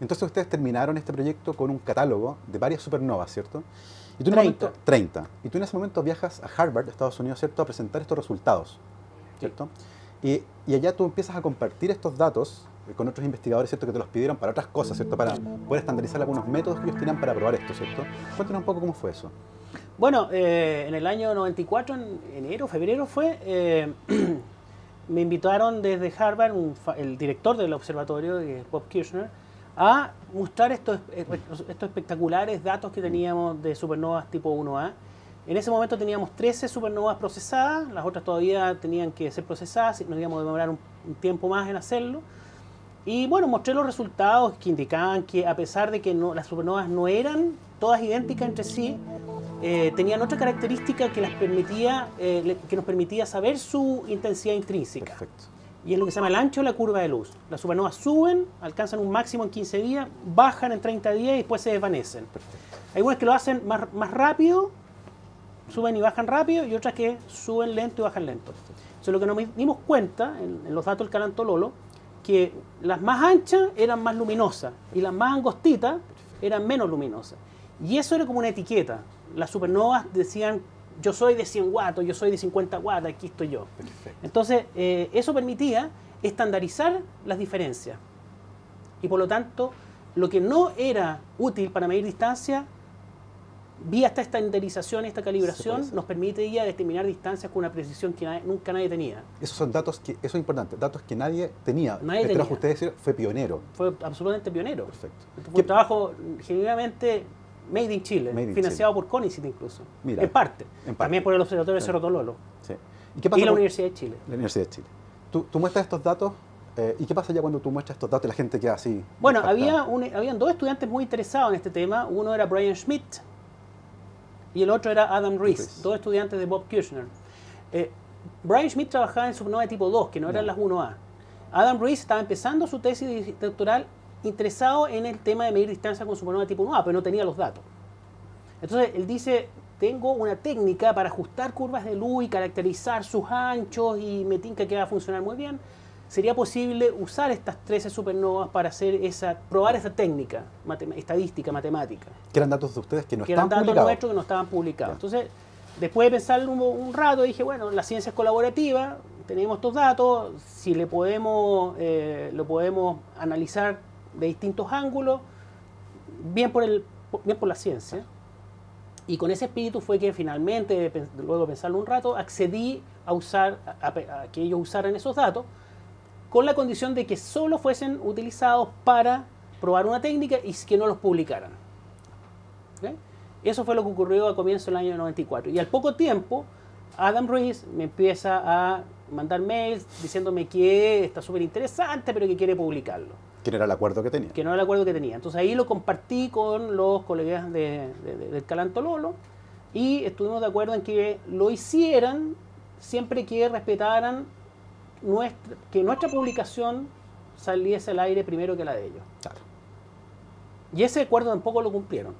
Entonces ustedes terminaron este proyecto con un catálogo de varias supernovas, ¿cierto? Y tú 30. 30. Y tú en ese momento viajas a Harvard, Estados Unidos, ¿cierto?, a presentar estos resultados, ¿cierto? Sí. Y allá tú empiezas a compartir estos datos con otros investigadores, ¿cierto?, que te los pidieron para otras cosas, ¿cierto?, para poder estandarizar algunos métodos que ellos tenían para probar esto, ¿cierto? Cuéntanos un poco cómo fue eso. Bueno, en el año 94, en enero, febrero fue, me invitaron desde Harvard, el director del observatorio, Bob Kirshner, a mostrar estos espectaculares datos que teníamos de supernovas tipo 1A. En ese momento teníamos 13 supernovas procesadas, las otras todavía tenían que ser procesadas, nos íbamos a demorar un tiempo más en hacerlo. Y bueno, mostré los resultados que indicaban que a pesar de que las supernovas no eran todas idénticas entre sí, tenían otra característica que que nos permitía saber su intensidad intrínseca. Perfecto. Y es lo que se llama el ancho de la curva de luz. Las supernovas suben, alcanzan un máximo en 15 días, bajan en 30 días y después se desvanecen. Perfecto. Hay algunas que lo hacen más rápido, suben y bajan rápido, y otras que suben lento y bajan lento. Entonces, lo que nos dimos cuenta en los datos del calantololo, que las más anchas eran más luminosas y las más angostitas eran menos luminosas. Y eso era como una etiqueta. Las supernovas decían, yo soy de 100 watts, yo soy de 50 watts, aquí estoy yo. Perfecto. Entonces, eso permitía estandarizar las diferencias. Y por lo tanto, lo que no era útil para medir distancia, vía esta estandarización, esta calibración, nos permite ya determinar distancias con una precisión que nunca nadie tenía. Esos son datos que, eso es importante, datos que nadie tenía. Nadie Este trabajo, tenía. ustedes fue pionero. Fue absolutamente pionero. Perfecto. Fue un trabajo genuinamente made in Chile, Made in financiado Chile. por CONICET incluso. Mira, en parte. en parte. También por el Observatorio de Sí. Cerro Tololo. Sí. ¿Y qué pasa Y la con Universidad de Chile. la Universidad de Chile? Tú muestras estos datos, ¿y qué pasa ya cuando tú muestras estos datos y la gente queda así? Bueno, impactada? habían dos estudiantes muy interesados en este tema. Uno era Brian Schmidt y el otro era Adam Rees, dos estudiantes de Bob Kirshner. Brian Schmidt trabajaba en supernova de tipo 2, que no eran las 1A. Adam Rees estaba empezando su tesis doctoral interesado en el tema de medir distancia con supernova de tipo 1A, pero no tenía los datos. Entonces él dice, tengo una técnica para ajustar curvas de luz y caracterizar sus anchos y me tinca que va a funcionar muy bien. ¿Sería posible usar estas 13 supernovas para hacer probar esa técnica estadística, matemática? Que eran datos de ustedes que no Que estaban eran datos publicados. nuestros que no estaban publicados. Ya. Entonces, después de pensar un rato, dije, bueno, la ciencia es colaborativa, tenemos estos datos, si lo podemos analizar de distintos ángulos, bien por la ciencia. Y con ese espíritu fue que finalmente, luego de pensarlo un rato, accedí a que ellos usaran esos datos, con la condición de que solo fuesen utilizados para probar una técnica y que no los publicaran. ¿Okay? Eso fue lo que ocurrió a comienzo del año 94. Y al poco tiempo, Adam Rees me empieza a mandar mails diciéndome que está súper interesante, pero que quiere publicarlo. Que no era el acuerdo que tenía. Que no era el acuerdo que tenía. Entonces ahí lo compartí con los colegas del Calantololo y estuvimos de acuerdo en que lo hicieran siempre que respetaran que nuestra publicación saliese al aire primero que la de ellos. Claro. Y ese acuerdo tampoco lo cumplieron.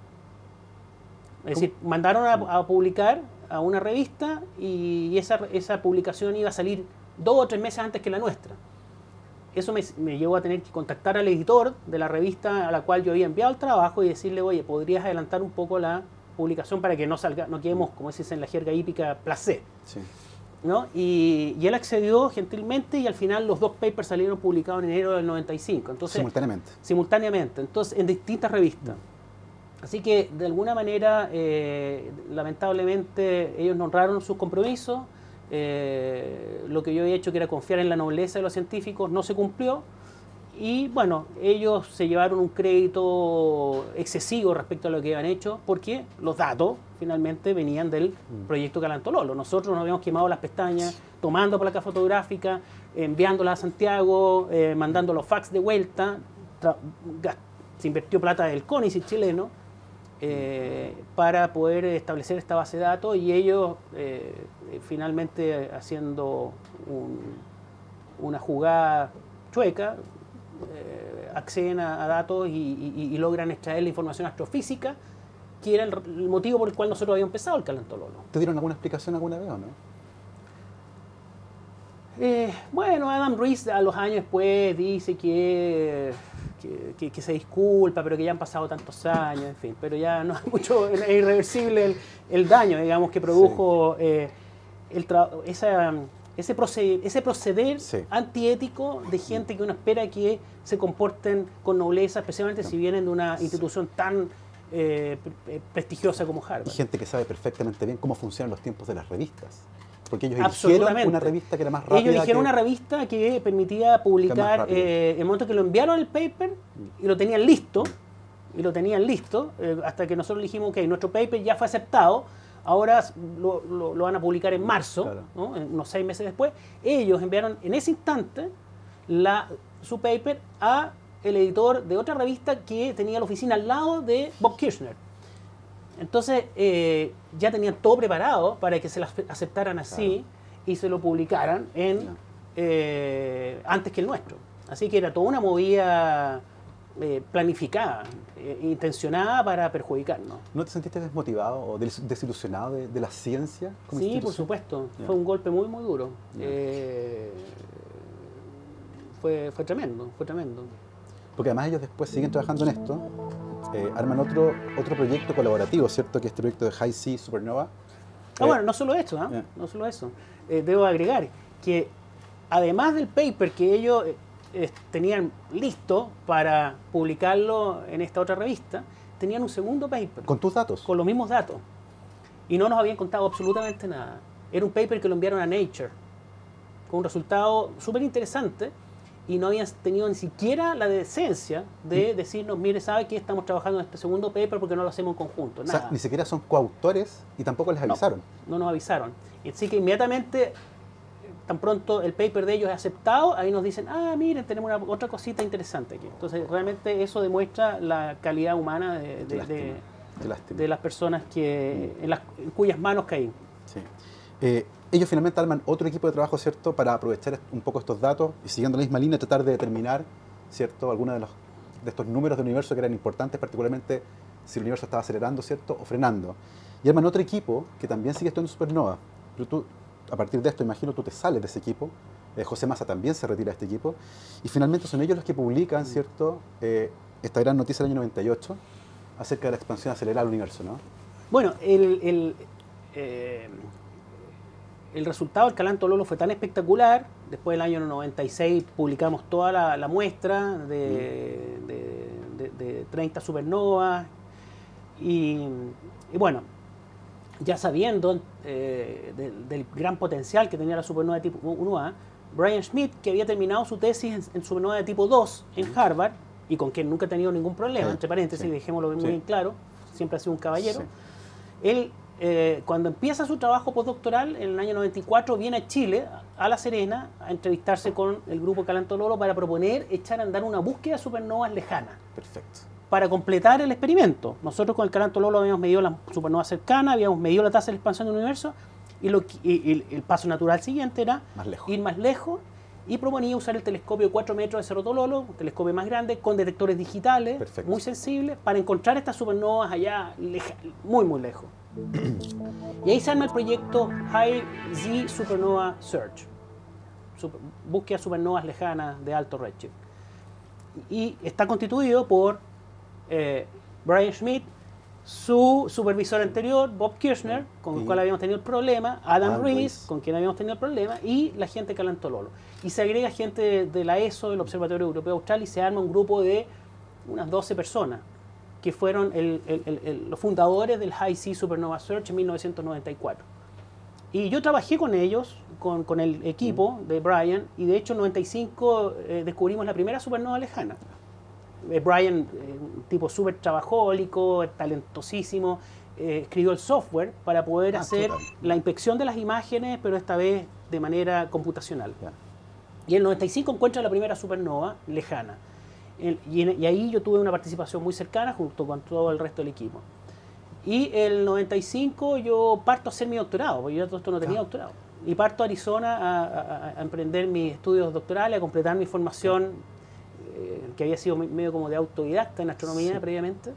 Es decir, mandaron a publicar a una revista y esa publicación iba a salir 2 o 3 meses antes que la nuestra. Eso me llevó a tener que contactar al editor de la revista a la cual yo había enviado el trabajo y decirle, oye, ¿podrías adelantar un poco la publicación para que no quedemos, como se dice en la jerga hípica, placé? Sí. ¿No? Y él accedió gentilmente y al final los 2 papers salieron publicados en enero del 95. Entonces, simultáneamente, entonces en distintas revistas. Así que de alguna manera, lamentablemente, ellos no honraron sus compromisos. Lo que yo había hecho, que era confiar en la nobleza de los científicos, no se cumplió. Y bueno, ellos se llevaron un crédito excesivo respecto a lo que habían hecho, porque los datos finalmente venían del proyecto Calantololo. Nosotros nos habíamos quemado las pestañas, tomando placa fotográfica, enviándola a Santiago, mandando los fax de vuelta. Se invirtió plata del CONICET chileno para poder establecer esta base de datos, y ellos finalmente haciendo una jugada chueca, acceden a datos y logran extraer la información astrofísica, que era el motivo por el cual nosotros habíamos empezado el Calantololo. ¿Te dieron alguna explicación alguna vez o no? Bueno, Adam Rees a los años después dice que que se disculpa, pero que ya han pasado tantos años, en fin, pero ya no es mucho, es irreversible el daño, digamos, que produjo ese proceder Sí. antiético de gente que uno espera que se comporten con nobleza, especialmente si vienen de una institución tan prestigiosa como Y Harvard. gente que sabe perfectamente bien cómo funcionan los tiempos de las revistas. Porque ellos Absolutamente. eligieron una revista que era más rápida. Ellos eligieron una revista que permitía publicar rápido. el momento que lo enviaron el paper y lo tenían listo, hasta que nosotros dijimos que nuestro paper ya fue aceptado, ahora lo van a publicar en marzo, Claro. ¿no? Unos 6 meses después. Ellos enviaron en ese instante su paper a el editor de otra revista que tenía la oficina al lado de Bob Kirshner. Entonces ya tenían todo preparado para que se las aceptaran así y se lo publicaran antes que el nuestro. Así que era toda una movida planificada, intencionada para perjudicarnos. ¿No te sentiste desmotivado o desilusionado de la ciencia como Sí, por institución? supuesto. Ya. Fue un golpe muy, muy duro. Ya. Fue tremendo, fue tremendo. Porque además ellos después siguen trabajando en esto, arman otro proyecto colaborativo, ¿cierto? Que es este proyecto de High Sea Supernova. Bueno, no solo eso, Yeah. no solo eso. Debo agregar que además del paper que ellos tenían listo para publicarlo en esta otra revista, tenían un segundo paper Con tus datos. con los mismos datos. Y no nos habían contado absolutamente nada. Era un paper que lo enviaron a Nature, con un resultado súper interesante, y no habían tenido ni siquiera la decencia de decirnos, mire, ¿sabe qué? Estamos trabajando en este segundo paper porque no lo hacemos en conjunto. O Nada. sea, ni siquiera son coautores y tampoco les avisaron. No nos avisaron. Así que inmediatamente, tan pronto el paper de ellos es aceptado, ahí nos dicen, miren, tenemos otra cosita interesante aquí. Entonces, realmente eso demuestra la calidad humana Qué lástima. de las personas en cuyas manos caí. Sí. Ellos finalmente arman otro equipo de trabajo, ¿cierto? Para aprovechar un poco estos datos y siguiendo la misma línea tratar de determinar, ¿cierto? Algunos de estos números del universo que eran importantes, particularmente si el universo estaba acelerando, ¿cierto? O frenando. Y arman otro equipo que también sigue estudiando supernova. Pero tú, a partir de esto, imagino, tú te sales de ese equipo. José Massa también se retira de este equipo. Y finalmente son ellos los que publican, ¿cierto? Esta gran noticia del año 98 acerca de la expansión acelerada del universo, ¿no? Bueno, el resultado del Calanto Lolo fue tan espectacular. Después del año 96 publicamos toda la muestra de 30 supernovas. Y bueno, ya sabiendo del gran potencial que tenía la supernova de tipo 1A, Brian Schmidt, que había terminado su tesis en supernova de tipo 2 en Harvard, y con quien nunca ha tenido ningún problema, entre paréntesis, dejémoslo muy bien claro, siempre ha sido un caballero, él, cuando empieza su trabajo postdoctoral en el año 94, viene a Chile, a La Serena, a entrevistarse con el grupo Calanto Lolo para proponer echar a andar una búsqueda de supernovas lejanas. Perfecto. Para completar el experimento. Nosotros con el Calanto Lolo habíamos medido las supernovas cercanas, habíamos medido la tasa de expansión del universo, y el paso natural siguiente era ir más lejos, y proponía usar el telescopio de 4 metros de Cerro Tololo, un telescopio más grande, con detectores digitales, muy sensibles, para encontrar estas supernovas allá, muy, muy lejos. Y ahí se arma el proyecto High Z Supernova Search, búsqueda de supernovas lejanas de alto redshift. Y está constituido por Brian Schmidt, su supervisor anterior, Bob Kirshner, con el cual habíamos tenido el problema, Adam Rees, con quien habíamos tenido el problema, y la gente de Calanto Lolo. Y se agrega gente de la ESO, del Observatorio Europeo Austral, y se arma un grupo de unas 12 personas, que fueron los fundadores del High Sea Supernova Search en 1994. Y yo trabajé con ellos, con el equipo de Brian, y de hecho en 95 descubrimos la primera supernova lejana. Brian, un tipo súper trabajólico, talentosísimo, escribió el software para poder hacer la inspección de las imágenes, pero esta vez de manera computacional. Y en el 95 encuentra la primera supernova lejana. Y ahí yo tuve una participación muy cercana junto con todo el resto del equipo. Y el 95 yo parto a hacer mi doctorado, porque yo todo esto no tenía doctorado. Y parto a Arizona a emprender mis estudios doctorales, a completar mi formación, que había sido medio como de autodidacta en astronomía previamente.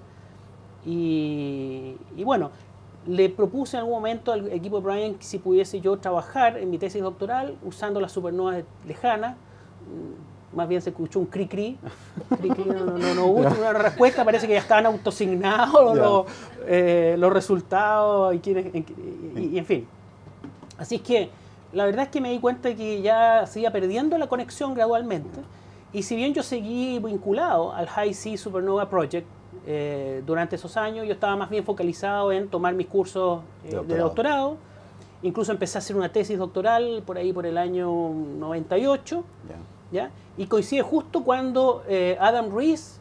Y bueno, le propuse en algún momento al equipo de Brian que si pudiese yo trabajar en mi tesis doctoral usando las supernovas lejanas, más bien se escuchó un cri-cri. Cri-cri, no hubo una respuesta, parece que ya estaban autosignados los resultados y en fin. Así es que la verdad es que me di cuenta de que ya se iba perdiendo la conexión gradualmente. Y si bien yo seguí vinculado al High Sea Supernova Project durante esos años, yo estaba más bien focalizado en tomar mis cursos de doctorado. Incluso empecé a hacer una tesis doctoral por ahí por el año 98. ¿Ya? Y coincide justo cuando Adam Riess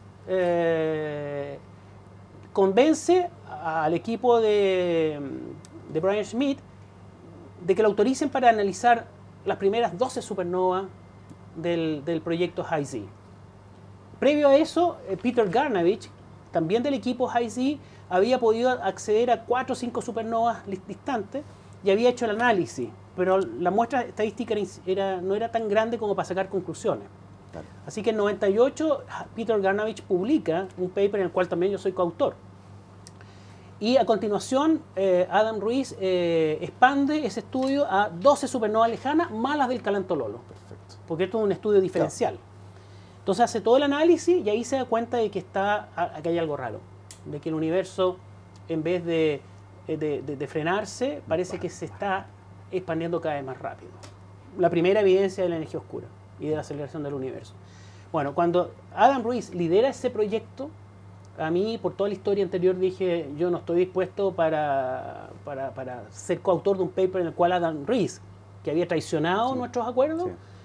convence al equipo de Brian Schmidt de que lo autoricen para analizar las primeras 12 supernovas del proyecto High Sea. Previo a eso, Peter Garnavich, también del equipo High Sea, había podido acceder a 4 o 5 supernovas distantes y había hecho el análisis, pero la muestra estadística no era tan grande como para sacar conclusiones. Claro. Así que en 98 Peter Garnavich publica un paper en el cual también yo soy coautor. Y a continuación Adam Riess expande ese estudio a 12 supernovas lejanas más las del Calantololo. Perfecto. Porque esto es un estudio diferencial. Claro. Entonces hace todo el análisis y ahí se da cuenta de que hay algo raro. De que el universo, en vez de frenarse, parece que se está expandiendo cada vez más rápido. La primera evidencia de la energía oscura y de la aceleración del universo. Bueno, cuando Adam Riess lidera ese proyecto, a mí, por toda la historia anterior, dije, yo no estoy dispuesto para ser coautor de un paper en el cual Adam Riess, que había traicionado nuestros acuerdos,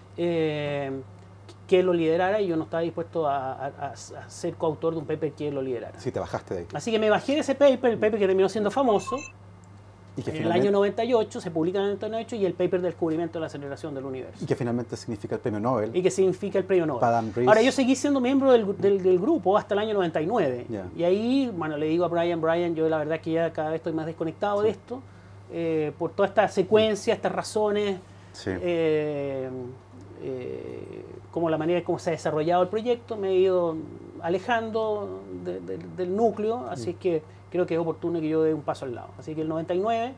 que él lo liderara, y yo no estaba dispuesto a ser coautor de un paper que él lo liderara. Sí, te bajaste de ahí. Así que me bajé de ese paper, el paper que terminó siendo famoso, ¿Y que en el año 98, se publica en el 98, y el paper del descubrimiento de la aceleración del universo. Y que finalmente significa el premio Nobel. Y que significa el premio Nobel. Adam Riess. Ahora, yo seguí siendo miembro del grupo hasta el año 99. Yeah. Y ahí, bueno, le digo a Brian, yo la verdad que ya cada vez estoy más desconectado de esto, por toda esta secuencia, estas razones, como la manera en cómo se ha desarrollado el proyecto, me he ido alejando del núcleo, así es que creo que es oportuno que yo dé un paso al lado. Así que el 99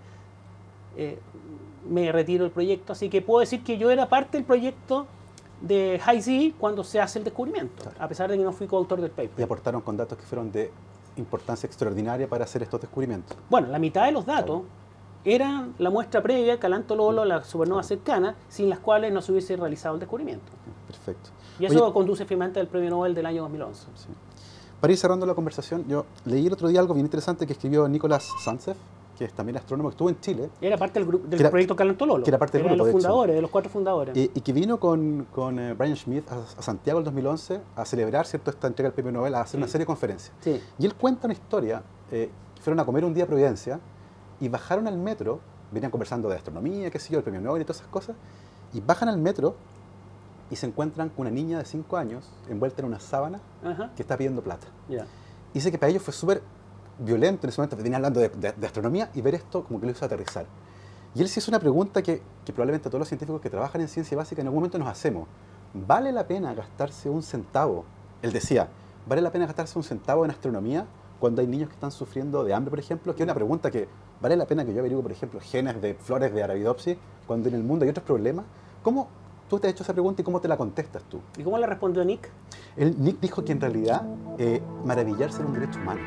me retiro del proyecto, así que puedo decir que yo era parte del proyecto de High Sea cuando se hace el descubrimiento, claro, a pesar de que no fui coautor del paper. Y aportaron con datos que fueron de importancia extraordinaria para hacer estos descubrimientos. Bueno, la mitad de los datos eran la muestra previa, Calantololo, la supernova cercana, sin las cuales no se hubiese realizado el descubrimiento. Perfecto. Y eso conduce finalmente al premio Nobel del año 2011. Sí. Para ir cerrando la conversación, yo leí el otro día algo bien interesante que escribió Nicolás Sánchez, que es también astrónomo, que estuvo en Chile. Era parte del proyecto Calantololo. Que era parte del grupo, de los 4 fundadores. Y que vino con Brian Schmidt a Santiago en 2011 a celebrar, ¿cierto?, esta entrega del premio Nobel, a hacer una serie de conferencias. Sí. Y él cuenta una historia, que fueron a comer un día a Providencia y bajaron al metro, venían conversando de astronomía, qué sé yo, el premio Nobel y todas esas cosas, y bajan al metro y se encuentran con una niña de 5 años envuelta en una sábana que está pidiendo plata. Dice que para ellos fue súper violento en ese momento, venía hablando de astronomía, y ver esto como que lo hizo aterrizar. Y él se hizo una pregunta que probablemente todos los científicos que trabajan en ciencia básica en algún momento nos hacemos. ¿Vale la pena gastarse un centavo? Él decía, ¿vale la pena gastarse un centavo en astronomía cuando hay niños que están sufriendo de hambre, por ejemplo? Que es una pregunta que, ¿vale la pena que yo averigüe, por ejemplo, genes de flores de Arabidopsis cuando en el mundo hay otros problemas? ¿Cómo tú te has hecho esa pregunta y cómo te la contestas tú? ¿Y cómo le respondió Nick? Nick dijo que en realidad maravillarse era un derecho humano.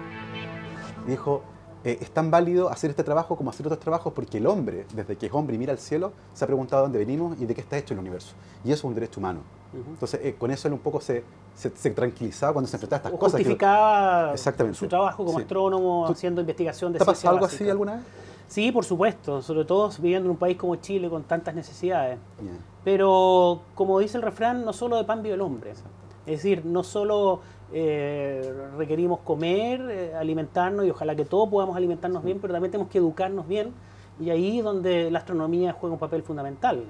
Dijo, es tan válido hacer este trabajo como hacer otros trabajos porque el hombre, desde que es hombre y mira al cielo, se ha preguntado dónde venimos y de qué está hecho el universo. Y eso es un derecho humano. Entonces, con eso él un poco se tranquilizaba cuando se enfrentaba a estas cosas. Justificaba su trabajo como astrónomo, haciendo investigación de ciencia básica. ¿Te ha pasado algo así alguna vez? Sí, por supuesto, sobre todo viviendo en un país como Chile con tantas necesidades. Pero, como dice el refrán, no solo de pan vive el hombre. Es decir, no solo requerimos comer, alimentarnos, y ojalá que todos podamos alimentarnos bien, pero también tenemos que educarnos bien, y ahí es donde la astronomía juega un papel fundamental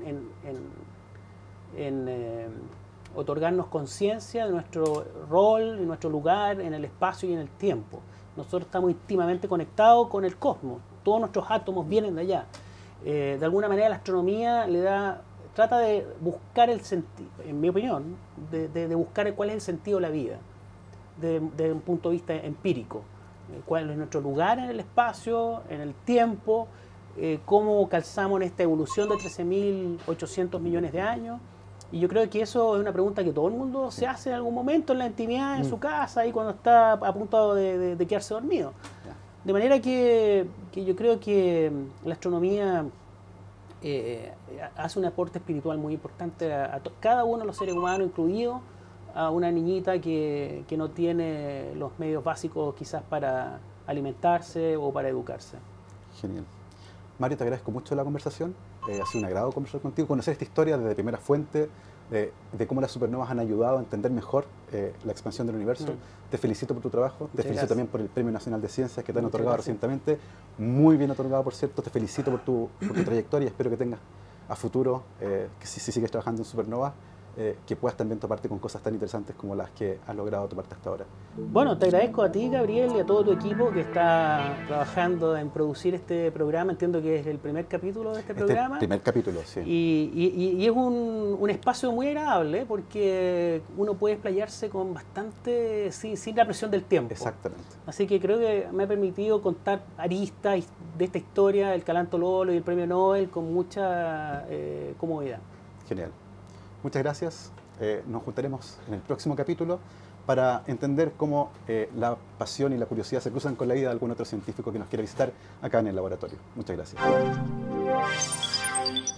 en otorgarnos conciencia de nuestro rol, de nuestro lugar en el espacio y en el tiempo. Nosotros estamos íntimamente conectados con el cosmos, todos nuestros átomos vienen de allá. De alguna manera la astronomía trata de buscar el sentido, en mi opinión, de buscar cuál es el sentido de la vida, desde un punto de vista empírico. Cuál es nuestro lugar en el espacio, en el tiempo, cómo calzamos en esta evolución de 13.800 millones de años, Y yo creo que eso es una pregunta que todo el mundo se hace en algún momento en la intimidad, en su casa, ahí cuando está a punto de quedarse dormido. Ya. De manera que yo creo que la astronomía hace un aporte espiritual muy importante a cada uno de los seres humanos, incluido a una niñita que no tiene los medios básicos quizás para alimentarse o para educarse. Genial. Mario, te agradezco mucho la conversación. Ha sido un agrado conversar contigo, conocer esta historia desde primera fuente, de cómo las supernovas han ayudado a entender mejor la expansión del universo. Te felicito por tu trabajo, te felicito también por el Premio Nacional de Ciencias que te han otorgado recientemente. Muy bien otorgado, por cierto. Te felicito por tu trayectoria y espero que tengas a futuro, que si sigues trabajando en supernovas, que puedas también toparte con cosas tan interesantes como las que has logrado toparte hasta ahora. Bueno, te agradezco a ti, Gabriel, y a todo tu equipo que está trabajando en producir este programa. Entiendo que es el primer capítulo de este programa. Primer capítulo, sí. Y es un espacio muy agradable porque uno puede explayarse con bastante, sin la presión del tiempo. Exactamente. Así que creo que me ha permitido contar aristas de esta historia, el Calanto Lolo y el Premio Nobel, con mucha comodidad. Genial. Muchas gracias. Nos juntaremos en el próximo capítulo para entender cómo la pasión y la curiosidad se cruzan con la vida de algún otro científico que nos quiera visitar acá en el laboratorio. Muchas gracias.